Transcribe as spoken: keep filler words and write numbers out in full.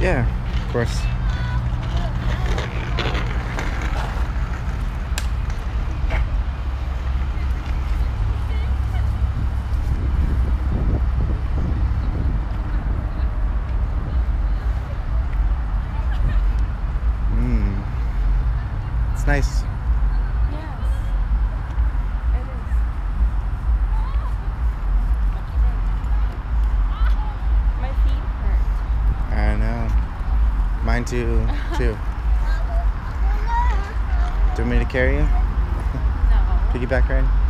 Yeah, of course. Mmm. It's nice. Yes, it is. My feet hurt. I know. Mine too, too. Do you want me to carry you? No. Piggyback ride?